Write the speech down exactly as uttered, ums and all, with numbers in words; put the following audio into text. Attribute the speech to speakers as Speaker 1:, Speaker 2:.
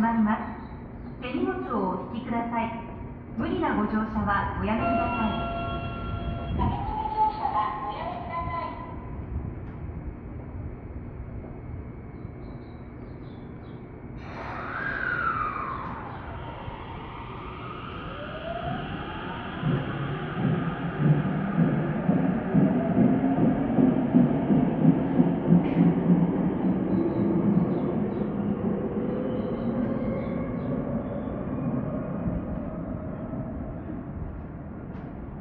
Speaker 1: まります。手荷物をお引きください。無理なご乗車はおやめください。
Speaker 2: 駆け込み乗車はおやめ